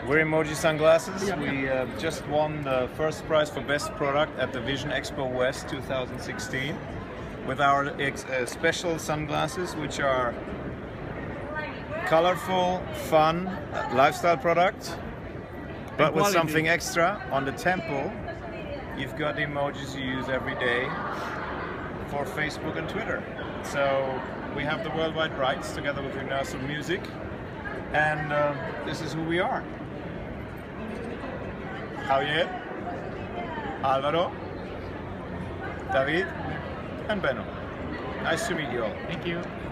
We're Emoji Sunglasses. We just won the first prize for Best Product at the Vision Expo West 2016 with our special sunglasses, which are colorful, fun, lifestyle product, but with something extra. On the temple, you've got the emojis you use every day for Facebook and Twitter. So we have the worldwide rights together with Universal Music, and this is who we are. Javier, Alvaro, David, and Benno. Nice to meet you all. Thank you.